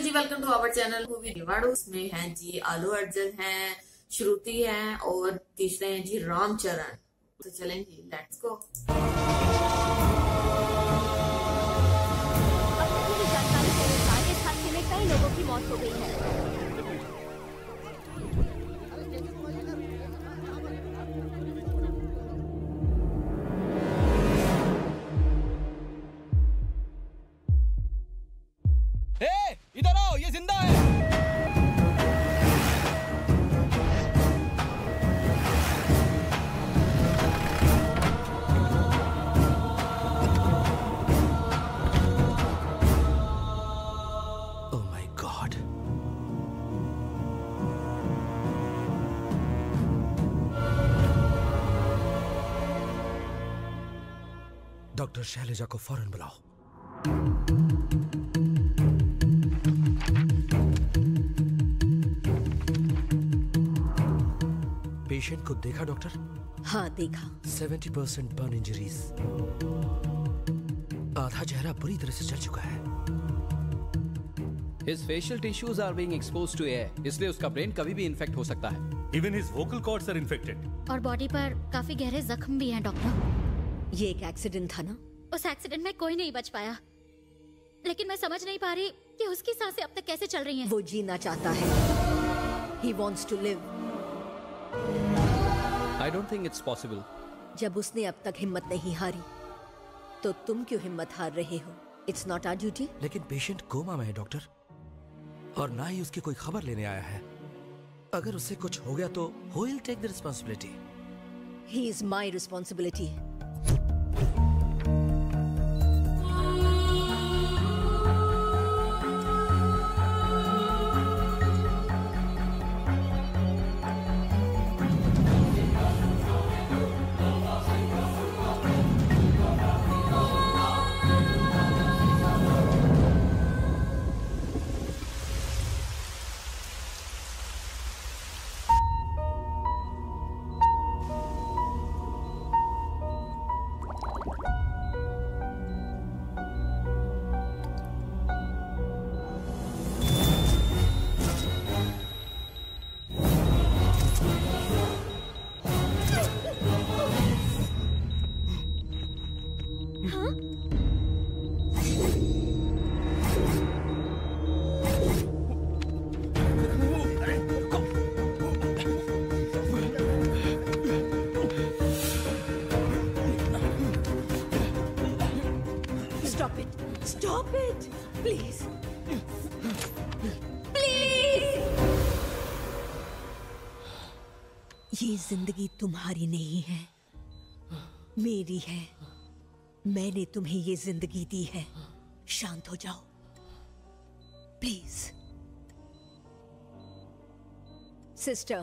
Ji, welcome to our channel movie रिवाड़ू। इसमें हैं जी आलू अर्जुन हैं, श्रुति हैं और तीसरे हैं जी रामचरण। तो चलें जी, लेट्स गो। अब तक मिली जानकारी के अनुसार इस हादसे में कई लोगों की मौत हो गई है। इधर आओ, ये जिंदा है। Oh my God. Doctor Shailaja को फौरन बुलाओ। पेशेंट को देखा डॉक्टर? हाँ देखा। 70% बर्न इंजरीज, आधा चेहरा बुरी तरह से जल चुका है। His facial tissues are being exposed to air, इसलिए उसका ब्रेन कभी भी इन्फेक्ट हो सकता है। Even his vocal cords are infected. और बॉडी पर काफी गहरे जख्म भी हैं डॉक्टर। ये एक एक्सीडेंट था ना? उस एक्सीडेंट में कोई नहीं बच पाया, लेकिन मैं समझ नहीं पा रही कि उसकी सांसें अब तक कैसे चल रही हैं। वो जीना चाहता है। He wants to live. I don't think it's possible. जब उसने अब तक हिम्मत नहीं हारी, तो तुम क्यों हिम्मत हार रहे हो? It's not our duty. लेकिन पेशेंट कोमा में है डॉक्टर, और ना ही उसकी कोई खबर लेने आया है। अगर उससे कुछ हो गया तो who will take the responsibility? He is my responsibility. Stop it! Stop it! Please! Please! ये जिंदगी तुम्हारी नहीं है, मेरी है। मैंने तुम्हें ये जिंदगी दी है। शांत हो जाओ, प्लीज। सिस्टर,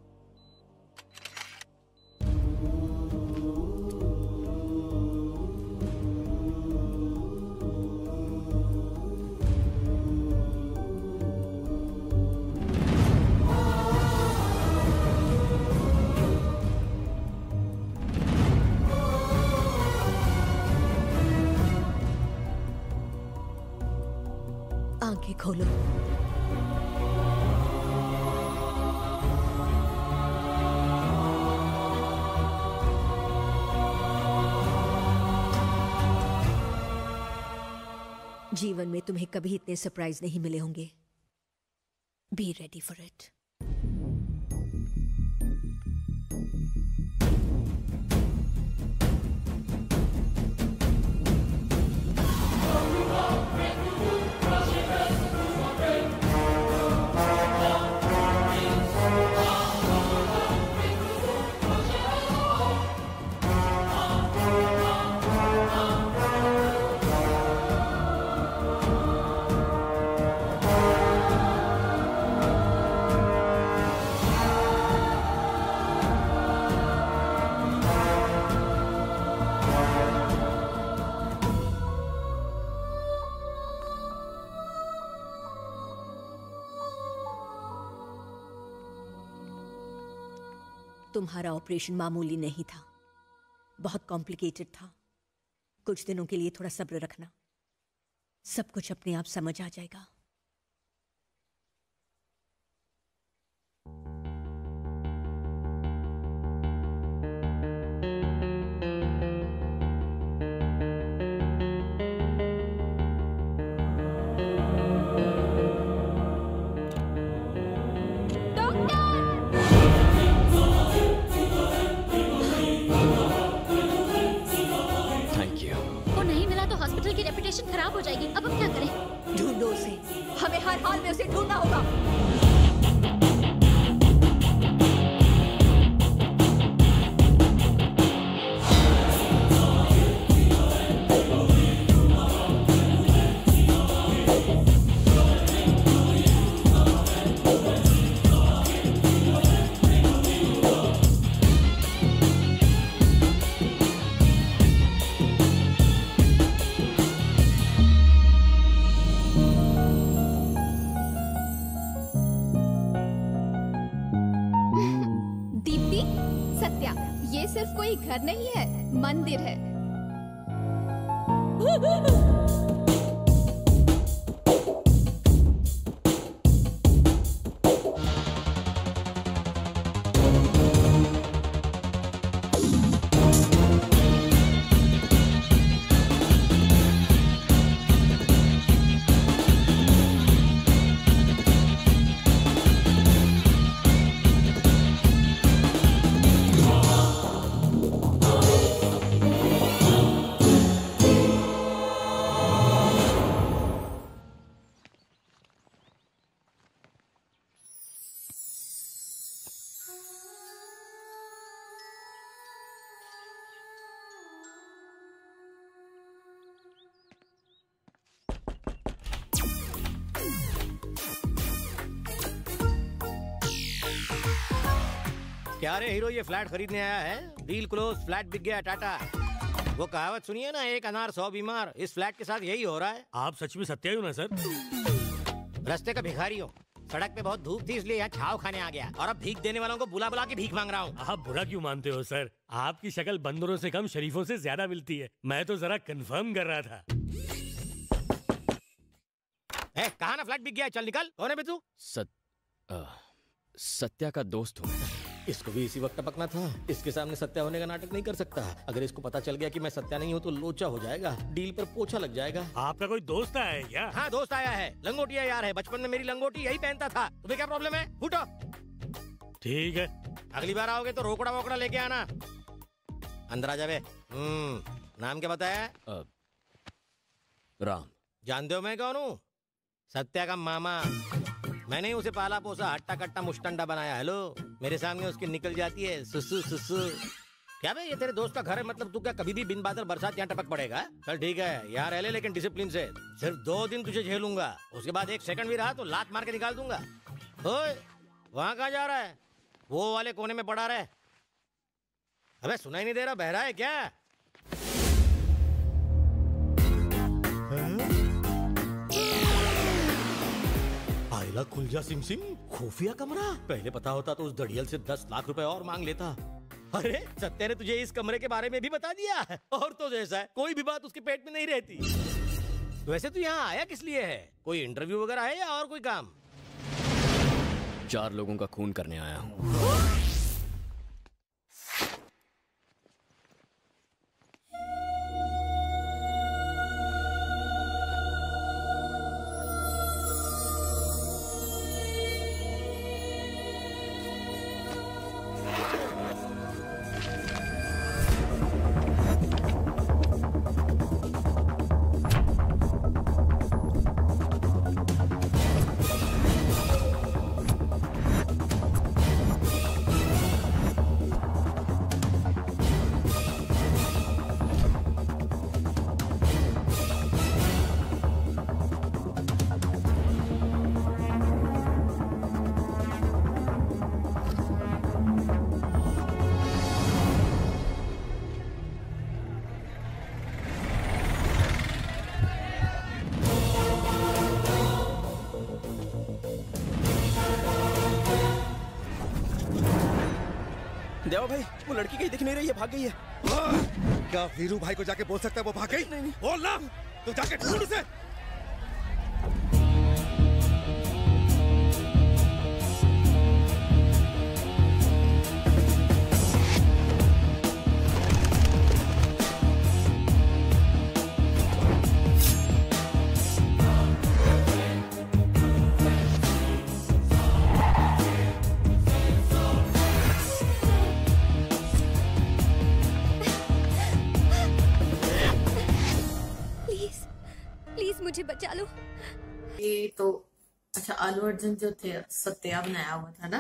आंखें खोलो। जीवन में तुम्हें कभी इतने सरप्राइज नहीं मिले होंगे। Be ready for it. तुम्हारा ऑपरेशन मामूली नहीं था, बहुत कॉम्प्लिकेटेड था। कुछ दिनों के लिए थोड़ा सब्र रखना, सब कुछ अपने आप समझ आ जाएगा। हमें हर हाल में उसे ढूंढना होगा। ये सिर्फ कोई घर नहीं है, मंदिर है। क्या रे हीरो, ये फ्लैट खरीदने आया है? डील क्लोज, फ्लैट बिक गया, टाटा। वो कहावत सुनिए ना, एक अनार 100 बीमार। इस फ्लैट के साथ यही हो रहा है। आप सच में सत्या हो ना सर? रास्ते का भिखारी हूँ। सड़क पे बहुत धूप थी इसलिए यहाँ छाव खाने आ गया, और अब भीख देने वालों को बुला बुला के भीख मांग रहा हूँ। आप बुरा क्यों मानते हो सर? आपकी शक्ल बंदरों से कम शरीफों से ज्यादा मिलती है। मैं तो जरा कंफर्म कर रहा था। कहाँ ना फ्लैट बिक गया, चल निकल। कौन है बे तू? सत्या का दोस्त हूँ। इसको भी इसी वक्त टपकना था। इसके सामने सत्या होने का नाटक नहीं कर सकता। अगर इसको पता चल गया कि मैं सत्या नहीं हूँ तो लोचा हो जाएगा, डील पर पोछा लग जाएगा। आपका कोई दोस्त आया है क्या? हाँ, दोस्त आया है। लंगोटिया यार है, बचपन में मेरी लंगोटी यही पहनता था। तुम्हें क्या प्रॉब्लम है? फूटो। ठीक है, अगली बार आओगे तो रोकड़ा वोकड़ा लेके आना। अंदर आ जावे। नाम क्या बताया? राम। जानते हो मैं कौन हूँ? सत्या का मामा। मैंने उसे पाला पोसा, हट्टा कट्टा मुश्तंडा बनाया। हेलो, मेरे सामने उसकी निकल जाती है सुसु सुसु। क्या भाई, ये तेरे दोस्त का घर है, मतलब तू क्या कभी भी बिन बादल बरसात यहाँ टपक पड़ेगा? चल ठीक है, यहाँ रह ले लेकिन डिसिप्लिन से। सिर्फ 2 दिन तुझे झेलूंगा, उसके बाद 1 सेकंड भी रहा तो लात मार के निकाल दूंगा। ओए, वहाँ कहाँ जा रहा है? वो वाले कोने में पड़ा रहे। अबे सुनाई नहीं दे रहा, बहरा है क्या? आइला खुल जा सिम सिम। खुफिया कमरा। पहले पता होता तो उस दड़ियल से 10 लाख रुपए और मांग लेता। अरे सत्या ने तुझे इस कमरे के बारे में भी बता दिया। और तो जैसा है, कोई भी बात उसके पेट में नहीं रहती। वैसे तू यहाँ आया किस लिए है? कोई इंटरव्यू वगैरह है या और कोई काम? 4 लोगों का खून करने आया हूँ। देवा भाई, वो लड़की कहीं दिख नहीं रही है, भाग गई है। क्या वीरू भाई को जाके बोल सकता है वो भाग गई? नहीं। बोल ना, तू जाके ढूंढ उसे। अच्छा, आलू अर्जुन जो थे सत्या बनाया हुआ था ना,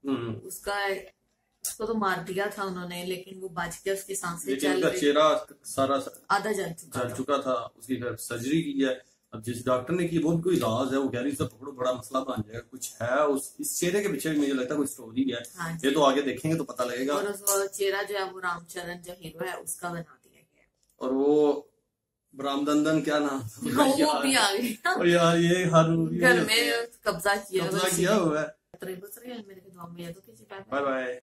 उसको तो मार दिया था उन्होंने, लेकिन वो बच गया, उसकी सांसें लेकिन चल उसका रही, चेहरा सारा आधा जल चुका था। उसकी घर सर्जरी की है। अब जिस डॉक्टर ने की वो भी कोई इलाज है, वो कह रही है पकड़ो बड़ा मसला बन जाएगा, कुछ है इस चेहरे के पीछे भी मुझे लगता है कोई स्टोरी है। हाँ, ये तो आगे देखेंगे तो पता लगेगा। और उस चेहरा जो है वो रामचरण जो हीरो है उसका बना दिया गया। और वो रामदंदन क्या नाम वो भी आ गया। और यार ये हर मूवी घर में कब्जा किया हुआ है। मेरे को दुआ में याद हो कीजिए। Bye bye.